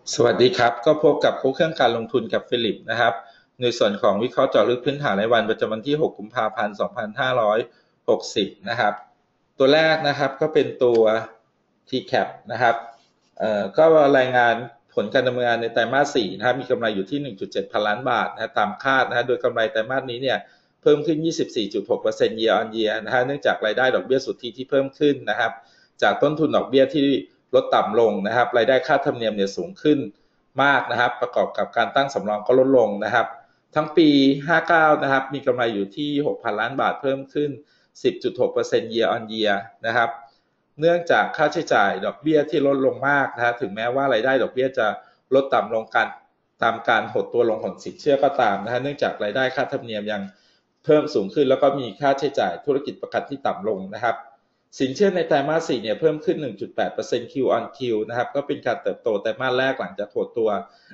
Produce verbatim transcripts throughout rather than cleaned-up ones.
สวัสดีครับก็พบกับครูเครื่องการลงทุนกับฟิลิปนะครับในส่วนของวิเคราะห์เจาะลึกพื้นฐานรายวันประจำวันที่หกกุมภาพันธ์สองพันห้าร้อยหกสิบนะครับตัวแรกนะครับก็เป็นตัว ที แคป นะครับเอ่อก็รายงานผลการดำเนินงานในไตรมาสสี่นะครับมีกำไรอยู่ที่ หนึ่งจุดเจ็ด พันล้านบาทนะตามคาดนะโดยกำไรไตรมาสนี้เนี่ยเพิ่มขึ้น ยี่สิบสี่จุดหกเปอร์เซ็นต์ year on year นะฮะเนื่องจากรายได้ดอกเบี้ยสุทธิที่เพิ่มขึ้นนะครับจากต้นทุนดอกเบี้ยที่ลดต่ำลงนะครับรายได้ค่าธรรมเนียมเนี่ยสูงขึ้นมากนะครับประกอบกับการตั้งสำรองก็ลดลงนะครับทั้งปีห้าสิบเก้านะครับมีกำไรอยู่ที่ หกพันล้านบาทเพิ่มขึ้น สิบจุดหกเปอร์เซ็นต์ year on year นะครับเนื่องจากค่าใช้จ่ายดอกเบี้ยที่ลดลงมากนะถึงแม้ว่ารายได้ดอกเบี้ยจะลดต่ำลงการตามการหดตัวลงของสินเชื่อก็ตามนะฮะเนื่องจากรายได้ค่าธรรมเนียมยังเพิ่มสูงขึ้นแล้วก็มีค่าใช้จ่ายธุรกิจประกันที่ต่ำลงนะครับสินเชื่อในไตรมาสสี่เนี่ยเพิ่มขึ้น หนึ่งจุดแปดเปอร์เซ็นต์ Q on Q นะครับก็เป็นการเติบโตไตรมาสแรกหลังจากหดตัว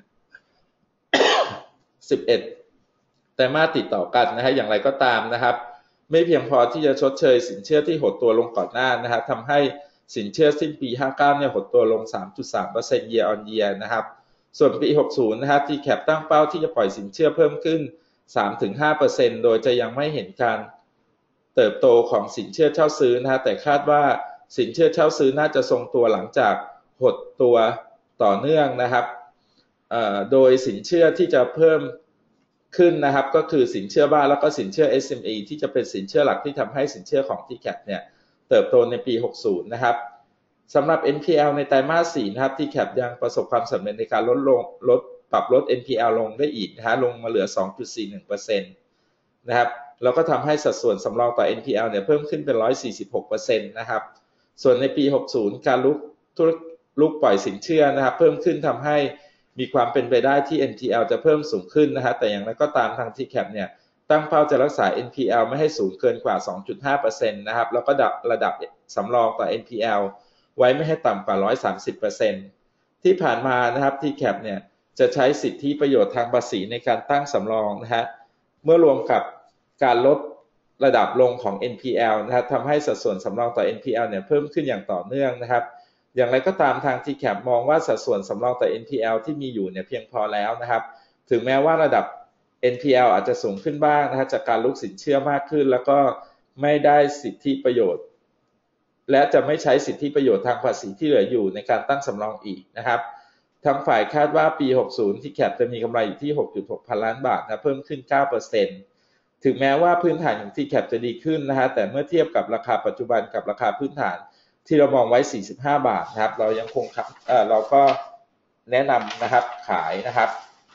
สิบเอ็ดไตรมาสติดต่อกันนะฮะอย่างไรก็ตามนะครับไม่เพียงพอที่จะชดเชยสินเชื่อที่หดตัวลงก่อนหน้านะฮะทำให้สินเชื่อสิ้นปีห้าสิบเก้าเนี่ยหดตัวลง สามจุดสามเปอร์เซ็นต์ year on year นะครับส่วนปีหกสิบนะครับ ที แคป ตั้งเป้าที่จะปล่อยสินเชื่อเพิ่มขึ้น สามถึงห้าเปอร์เซ็นต์ โดยจะยังไม่เห็นการเติบโตของสินเชื่อเช่าซื้อนะฮะแต่คาดว่าสินเชื่อเช่าซื้อน่าจะทรงตัวหลังจากหดตัวต่อเนื่องนะครับโดยสินเชื่อที่จะเพิ่มขึ้นนะครับก็คือสินเชื่อบ้านแล้วก็สินเชื่อ เอส เอ็ม อี ที่จะเป็นสินเชื่อหลักที่ทำให้สินเชื่อของ ที แคป เนี่ยเติบโตในปีหกสิบนะครับสำหรับ เอ็น พี แอล ในไตรมาสสี่นะครับ ที แคป ยังประสบความสำเร็จในการลดลงลดปรับลด เอ็น พี แอล ลงได้อีกนะฮะลงมาเหลือ สองจุดสี่หนึ่งเปอร์เซ็นต์ นะครับแล้วก็ทำให้สัดส่วนสำรองต่อ เอ็น พี แอล เนี่ยเพิ่มขึ้นเป็น หนึ่งร้อยสี่สิบหกเปอร์เซ็นต์ นะครับส่วนในปีหกสิบการลุกธุรลุกปล่อยสินเชื่อนะครับเพิ่มขึ้นทำให้มีความเป็นไปได้ที่ เอ็น พี แอล จะเพิ่มสูงขึ้นนะฮะแต่อย่างไรก็ตามทาง ที แคป เนี่ยตั้งเป้าจะรักษา เอ็น พี แอล ไม่ให้สูงเกินกว่า สองจุดห้าเปอร์เซ็นต์ นะครับแล้วก็ดับระดับสำรองต่อ เอ็น พี แอล ไว้ไม่ให้ต่ำกว่า หนึ่งร้อยสามสิบเปอร์เซ็นต์ ที่ผ่านมานะครับ ที แคป เนี่ยจะใช้สิทธิประโยชน์ทางภาษีในการตั้งสำรองนะฮะเมื่อรวมกับการลดระดับลงของ เอ็น พี แอล นะครับทำให้สัดส่วนสำรองต่อ เอ็น พี แอล เนี่ยเพิ่มขึ้นอย่างต่อเนื่องนะครับอย่างไรก็ตามทาง ที แคป มองว่าสัดส่วนสำรองต่อ เอ็น พี แอล ที่มีอยู่เนี่ยเพียงพอแล้วนะครับถึงแม้ว่าระดับ เอ็น พี แอล อาจจะสูงขึ้นบ้างนะฮะจากการลุกสินเชื่อมากขึ้นแล้วก็ไม่ได้สิทธิประโยชน์และจะไม่ใช้สิทธิประโยชน์ทางภาษีที่เหลืออยู่ในการตั้งสำรองอีกนะครับทางฝ่ายคาดว่าปีหกสิบ ที แคป จะมีกำไรอยู่ที่ หกจุดหก พันล้านบาทนะเพิ่มขึ้น เก้าเปอร์เซ็นต์ ถึงแม้ว่าพื้นฐานของ ที แคป จะดีขึ้นนะฮะแต่เมื่อเทียบกับราคาปัจจุบันกับราคาพื้นฐานที่เรามองไว้สี่สิบห้าบาทนะครับเรายังคงเอ่อเราก็แนะนำนะครับขายนะครับ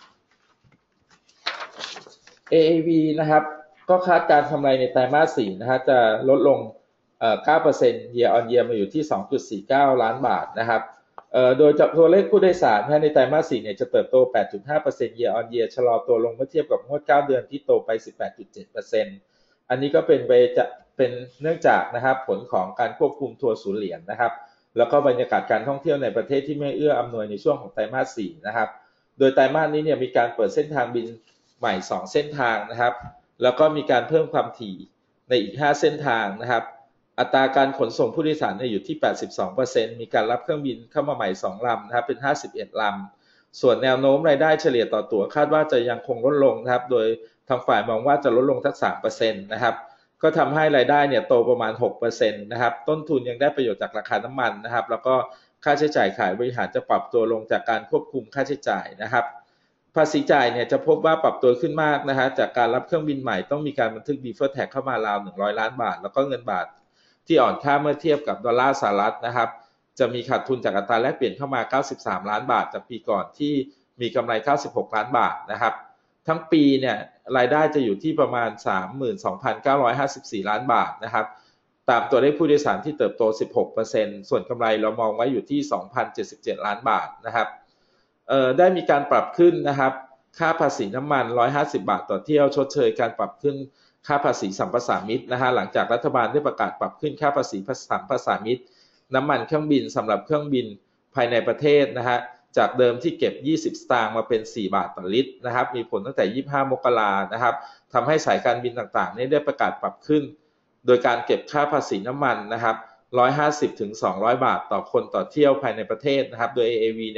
เอ เอ วี นะครับก็คาดการกำไรในไตรมาสสี่นะฮะจะลดลงเอ่อ เก้าเปอร์เซ็นต์ year on year มาอยู่ที่ สองจุดสี่เก้า ล้านบาทนะครับเอ่อโดยตัวเลขผู้โดยสารในไตรมาสสี่เนี่ยจะเติบโต แปดจุดห้าเปอร์เซ็นต์ year on year ชะลอตัวลงเมื่อเทียบกับงวดเก้าเดือนที่โตไป สิบแปดจุดเจ็ดเปอร์เซ็นต์ อันนี้ก็เป็นไปจะเป็นเนื่องจากนะครับผลของการควบคุมทัวร์ศูนย์เหรียญนะครับแล้วก็บรรยากาศการท่องเที่ยวในประเทศที่ไม่เอื้ออำนวยในช่วงของไตรมาสสี่นะครับโดยไตรมาสนี้เนี่ยมีการเปิดเส้นทางบินใหม่สองเส้นทางนะครับแล้วก็มีการเพิ่มความถี่ในอีกห้าเส้นทางนะครับอัตราการขนส่งผู้โดยสารเนี่ยอยู่ที่ แปดสิบสองเปอร์เซ็นต์ มีการรับเครื่องบินเข้ามาใหม่สองลำนะครับเป็นห้าสิบเอ็ดลำส่วนแนวโน้มรายได้เฉลี่ยต่อตั๋วคาดว่าจะยังคงลดลงนะครับโดยทางฝ่ายมองว่าจะลดลงสัก สามเปอร์เซ็นต์ นะครับก็ทำให้รายได้เนี่ยโตประมาณ หกเปอร์เซ็นต์ นะครับต้นทุนยังได้ประโยชน์จากราคาน้ำมันนะครับแล้วก็ค่าใช้จ่ายขายบริหารจะปรับตัวลงจากการควบคุมค่าใช้จ่ายนะครับภาษีจ่ายเนี่ยจะพบว่าปรับตัวขึ้นมากนะฮะจากการรับเครื่องบินใหม่ต้องมีการบันทึก Deferred Tax เข้ามาราวหนึ่งร้อยล้านบาทแล้วก็เงินบาทที่อ่อนค่าเมื่อเทียบกับดอลลาร์สหรัฐนะครับจะมีขาดทุนจากอัตราแลกเปลี่ยนเข้ามาเก้าสิบสามล้านบาทจากปีก่อนที่มีกำไรเก้าสิบหกล้านบาทนะครับทั้งปีเนี่ยรายได้จะอยู่ที่ประมาณ สามหมื่นสองพันเก้าร้อยห้าสิบสี่ล้านบาทนะครับตามตัวเลขผู้โดยสารที่เติบโต สิบหกเปอร์เซ็นต์ ส่วนกำไรเรามองไว้อยู่ที่ สองพันเจ็ดสิบเจ็ดล้านบาทนะครับเอ่อได้มีการปรับขึ้นนะครับค่าภาษีน้ำมันหนึ่งร้อยห้าสิบบาทต่อเที่ยวชดเชยการปรับขึ้นค่าภาษีสัมปทานมิตรนะฮะหลังจากรัฐบาลได้ประกาศปรับขึ้นค่าภาษีสัมปทานมิตรน้ำมันเครื่องบินสำหรับเครื่องบินภายในประเทศนะฮะจากเดิมที่เก็บยี่สิบสตางค์มาเป็นสี่บาทต่อลิตรนะครับมีผลตั้งแต่ยี่สิบห้ามกรานะครับทำให้สายการบินต่างๆได้ประกาศปรับขึ้นโดยการเก็บค่าภาษีน้ำมันนะครับหนึ่งร้อยห้าสิบถึงสองร้อยบาทต่อคนต่อเที่ยวภายในประเทศนะครับโดย เอ เอ วี เนี่ย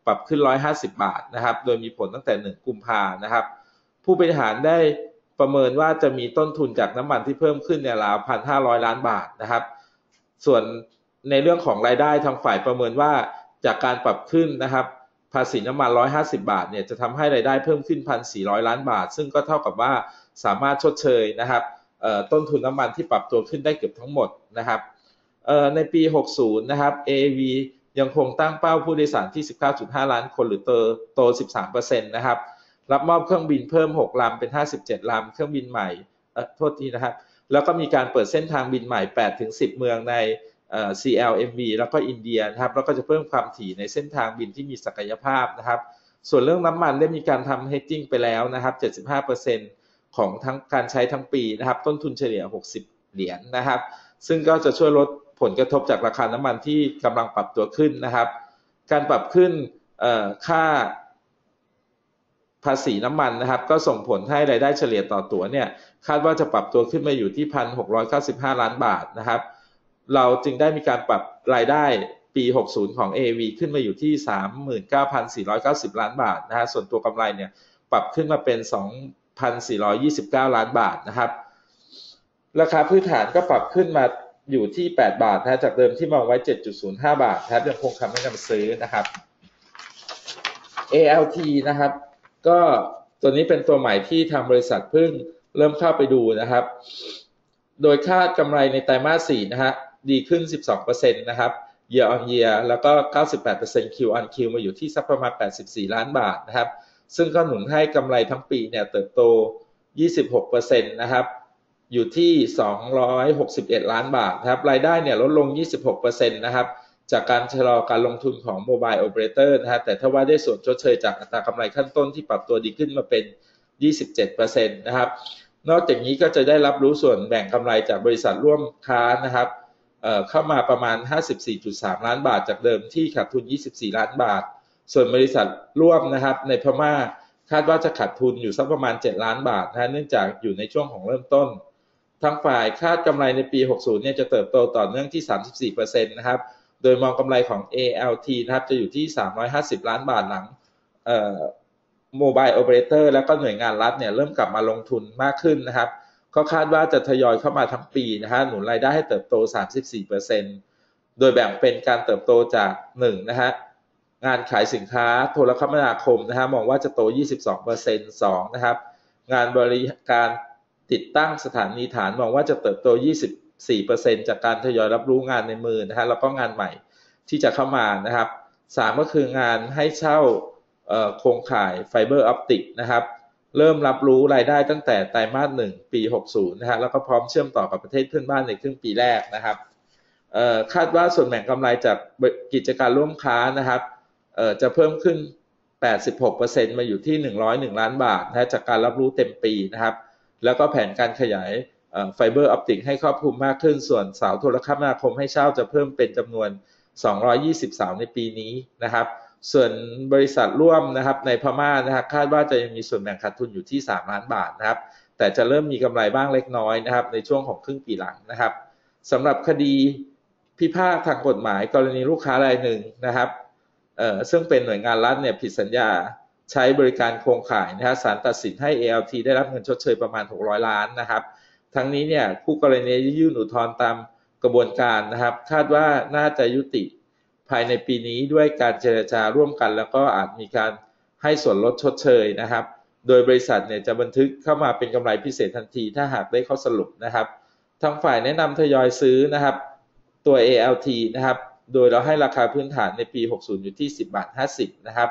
ปรับขึ้นหนึ่งร้อยห้าสิบบาทนะครับโดยมีผลตั้งแต่หนึ่งกุมภาพันธ์นะครับผู้บริหารได้ประเมินว่าจะมีต้นทุนจากน้ำมันที่เพิ่มขึ้นเนี่ยราว หนึ่งพันห้าร้อย ล้านบาทนะครับส่วนในเรื่องของรายได้ทางฝ่ายประเมินว่าจากการปรับขึ้นนะครับภาษีน้ำมันหนึ่งร้อยห้าสิบบาทเนี่ยจะทำให้รายได้เพิ่มขึ้น หนึ่งพันสี่ร้อย ล้านบาทซึ่งก็เท่ากับว่าสามารถชดเชยนะครับต้นทุนน้ำมันที่ปรับตัวขึ้นได้เกือบทั้งหมดนะครับในปีหกสิบนะครับ เอ เอ วี ยังคงตั้งเป้าผู้โดยสารที่ สิบเก้าจุดห้า ล้านคนหรือโต สิบสามเปอร์เซ็นต์ นะครับรับมอบเครื่องบินเพิ่มหกลำเป็นห้าสิบเจ็ดลำเครื่องบินใหม่เอ่อโทษทีนะครับแล้วก็มีการเปิดเส้นทางบินใหม่ แปดถึงสิบ เมืองในเอ่อ ซี แอล เอ็ม วี แล้วก็อินเดียนะครับแล้วก็จะเพิ่มความถี่ในเส้นทางบินที่มีศักยภาพนะครับส่วนเรื่องน้ำมันได้มีการทำ hedging ไปแล้วนะครับ เจ็ดสิบห้าเปอร์เซ็นต์ ของทั้งการใช้ทั้งปีนะครับต้นทุนเฉลี่ยหกสิบเหรียญ น, นะครับซึ่งก็จะช่วยลดผลกระทบจากราคาน้ำมันที่กำลังปรับตัวขึ้นนะครับการปรับขึ้นค่าภาษีน้ำมันนะครับก็ส่งผลให้รายได้เฉลี่ยต่อตั๋วเนี่ยคาดว่าจะปรับตัวขึ้นมาอยู่ที่ หนึ่งพันหกร้อยเก้าสิบห้า ล้านบาทนะครับเราจึงได้มีการปรับรายได้ปีหกสิบของ เอ วี ขึ้นมาอยู่ที่ สามหมื่นเก้าพันสี่ร้อยเก้าสิบ ล้านบาทนะฮะส่วนตัวกำไรเนี่ยปรับขึ้นมาเป็น สองพันสี่ร้อยยี่สิบเก้า ล้านบาทนะครับราคาพื้นฐานก็ปรับขึ้นมาอยู่ที่แปดบาทนะจากเดิมที่มองไว้ เจ็ดจุดศูนย์ห้า บาทนะครับยังคงคำแนะนำซื้อนะครับ เอ แอล ที นะครับก็ตัวนี้เป็นตัวใหม่ที่ทางบริษัทเพิ่งเริ่มเข้าไปดูนะครับโดยคาดกำไรในไตรมาสสี่นะฮะดีขึ้น สิบสองเปอร์เซ็นต์ นะครับ year on year แล้วก็ เก้าสิบแปดเปอร์เซ็นต์ Q on Q มาอยู่ที่สักประมาณแปดสิบสี่ล้านบาทนะครับซึ่งก็หนุนให้กำไรทั้งปีเนี่ยเติบโต ยี่สิบหกเปอร์เซ็นต์ นะครับอยู่ที่สองร้อยหกสิบเอ็ดล้านบาทนะครับรายได้เนี่ยลดลง ยี่สิบหกเปอร์เซ็นต์ นะครับจากการชะลอการลงทุนของ Mobile Operator นะฮะแต่ถ้าว่าได้ส่วนชดเชยจากอัตรากำไรขั้นต้นที่ปรับตัวดีขึ้นมาเป็น ยี่สิบเจ็ดเปอร์เซ็นต์ นะครับนอกจากนี้ก็จะได้รับรู้ส่วนแบ่งกำไรจากบริษัทร่วมค้านะครับเอ่อเข้ามาประมาณ ห้าสิบสี่จุดสาม ล้านบาทจากเดิมที่ขาดทุนยี่สิบสี่ล้านบาทส่วนบริษัทร่วมนะครับในพม่าคาดว่าจะขาดทุนอยู่สักประมาณเจ็ดล้านบาทนะเนื่องจากอยู่ในช่วงของเริ่มต้นทางฝ่ายคาดกำไรในปีหกสิบเนี่ยจะเติบโตต่อเนื่องที่ สามสิบสี่เปอร์เซ็นต์ นะครับโดยมองกำไรของ เอ แอล ที นะครับจะอยู่ที่สามร้อยห้าสิบล้านบาทหลังเอ่อ Mobile Operator แล้วก็หน่วยงานรัฐเนี่ยเริ่มกลับมาลงทุนมากขึ้นนะครับก็คาดว่าจะทยอยเข้ามาทั้งปีนะฮะหนุนรายได้ให้เติบโต สามสิบสี่เปอร์เซ็นต์ โดยแบ่งเป็นการเติบโตจากหนึ่งนะฮะงานขายสินค้าโทรคมนาคมนะฮะมองว่าจะโต ยี่สิบสองเปอร์เซ็นต์ สองนะครับงานบริการติดตั้งสถานีฐานมองว่าจะเติบโต ยี่สิบสี่เปอร์เซ็นต์ จากการทยอยรับรู้งานในมือนะฮะแล้วก็งานใหม่ที่จะเข้ามานะครับสามก็คืองานให้เช่าโครงข่ายไฟเบอร์ออปติกนะครับเริ่มรับรู้รายได้ตั้งแต่ไตรมาสหนึ่งปีหกสิบนะฮะแล้วก็พร้อมเชื่อมต่อกับประเทศเพื่อนบ้านในครึ่งปีแรกนะครับคาดว่าส่วนแบ่งกำไรจากกิจการร่วมค้านะครับจะเพิ่มขึ้น แปดสิบหกเปอร์เซ็นต์ มาอยู่ที่หนึ่งร้อยเอ็ดล้านบาทนะจากการรับรู้เต็มปีนะครับแล้วก็แผนการขยายไฟเบอร์ออปติกให้ครอบคลุมมากขึ้นส่วนเสาโทรคมนาคมให้เช่าจะเพิ่มเป็นจำนวนสองร้อยยี่สิบเสาในปีนี้นะครับส่วนบริษัทร่วมนะครับในพม่านะครับคาดว่าจะยังมีส่วนแบ่งขาดทุนอยู่ที่สามล้านบาทนะครับแต่จะเริ่มมีกำไรบ้างเล็กน้อยนะครับในช่วงของครึ่งปีหลังนะครับสำหรับคดีพิพาททางกฎหมายกรณีลูกค้ารายหนึ่งนะครับเอ่อซึ่งเป็นหน่วยงานรัฐเนี่ยผิดสัญญาใช้บริการโครงข่ายนะฮะศาลตัดสินให้ เอ แอล ที ได้รับเงินชดเชยประมาณหกร้อยล้านนะครับทั้งนี้เนี่ยคู่กรณียื่นอุทธรณ์ตามกระบวนการนะครับคาดว่าน่าจะยุติภายในปีนี้ด้วยการเจรจาร่วมกันแล้วก็อาจมีการให้ส่วนลดชดเชยนะครับโดยบริษัทเนี่ยจะบันทึกเข้ามาเป็นกำไรพิเศษทันทีถ้าหากได้ข้อสรุปนะครับทางฝ่ายแนะนำทยอยซื้อนะครับตัว เอ แอล ที นะครับโดยเราให้ราคาพื้นฐานในปีหกสิบอยู่ที่สิบบาทห้าสิบนะครับ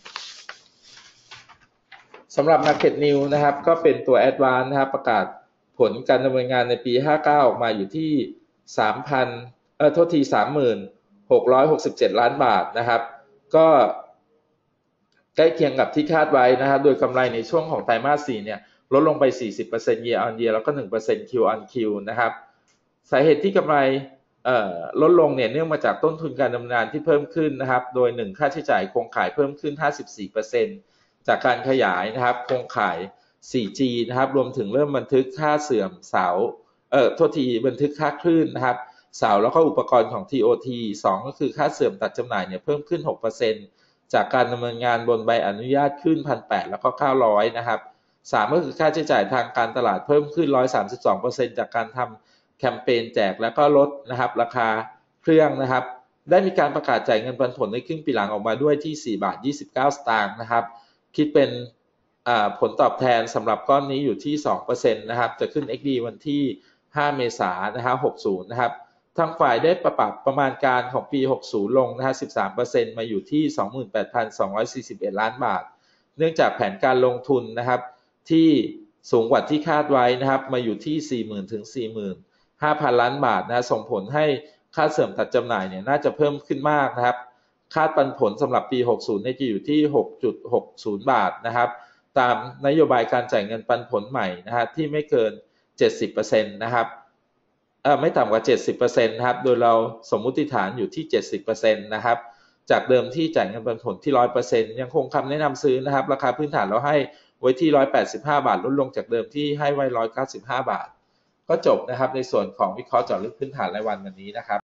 สำหรับ Market News นะครับก็เป็นตัว Advance นะครับประกาศผลการดำเนินงานในปีห้าสิบเก้าออกมาอยู่ที่ สามพัน เอ่อโทษที สามหมื่นหกร้อยหกสิบเจ็ด ล้านบาทนะครับก็ใกล้เคียงกับที่คาดไว้นะครับโดยกำไรในช่วงของไตรมาสสี่เนี่ยลดลงไป สี่สิบเปอร์เซ็นต์ year on year แล้วก็ หนึ่งเปอร์เซ็นต์ Q on Q นะครับสาเหตุที่กำไรเอ่อลดลงเนี่ยเนื่องมาจากต้นทุนการดำเนินงานที่เพิ่มขึ้นนะครับโดยหนึ่งค่าใช้จ่ายโครงข่ายเพิ่มขึ้น ห้าสิบสี่เปอร์เซ็นต์ จากการขยายนะครับโครงข่าย โฟร์จี นะครับรวมถึงเริ่มบันทึกค่าเสื่อมเสาเอ่อโทษทีบันทึกค่าคลื่นนะครับเสาแล้วก็อุปกรณ์ของ ที โอ ที สองก็คือค่าเสื่อมตัดจำหน่ายเนี่ยเพิ่มขึ้น หกเปอร์เซ็นต์จากการดำเนินงานบนใบอนุญาตขึ้น หนึ่งพันแปดร้อย แล้วก็เก้าร้อยนะครับสามก็คือค่าใช้จ่ายทางการตลาดเพิ่มขึ้น หนึ่งร้อยสามสิบสองเปอร์เซ็นต์ จากการทำแคมเปญแจกแล้วก็ลดนะครับราคาเครื่องนะครับได้มีการประกาศจ่ายเงินปันผลในครึ่งปีหลังออกมาด้วยที่ สี่บาทยี่สิบเก้า สตางค์นะครับคิดเป็นผลตอบแทนสำหรับก้อนนี้อยู่ที่ สองเปอร์เซ็นต์ นะครับจะขึ้น เอ็กซ์ ดี วันที่ ห้าเมษายนนะครับหกสิบนะครับทางฝ่ายได้ประปรับประมาณการของปีหกสิบลงนะฮะ สิบสามเปอร์เซ็นต์ มาอยู่ที่ สองหมื่นแปดพันสองร้อยสี่สิบเอ็ด ล้านบาทเนื่องจากแผนการลงทุนนะครับที่สูงกว่าที่คาดไว้นะครับมาอยู่ที่ สี่หมื่น ถึง สี่หมื่นห้าพัน ล้านบาทนะส่งผลให้ค่าเสื่อมตัดจำหน่ายเนี่ยน่าจะเพิ่มขึ้นมากนะครับคาดปันผลสำหรับปีหกสิบเนี่ยจะอยู่ที่ หกจุดหกศูนย์ บาทนะครับตามนโยบายการจ่ายเงินปันผลใหม่นะฮะที่ไม่เกิน เจ็ดสิบเปอร์เซ็นต์ นะครับเอ่อไม่ต่ำกว่า เจ็ดสิบเปอร์เซ็นต์ นะครับโดยเราสมมุติฐานอยู่ที่ เจ็ดสิบเปอร์เซ็นต์ นะครับจากเดิมที่จ่ายเงินปันผลที่ หนึ่งร้อยเปอร์เซ็นต์ ยังคงคำแนะนำซื้อนะครับราคาพื้นฐานเราให้ไว้ที่หนึ่งร้อยแปดสิบห้าบาทลดลงจากเดิมที่ให้ไว้หนึ่งร้อยเก้าสิบห้าบาทก็จบนะครับในส่วนของวิเคราะห์เจาะลึกพื้นฐานรายวันวันนี้นะครับ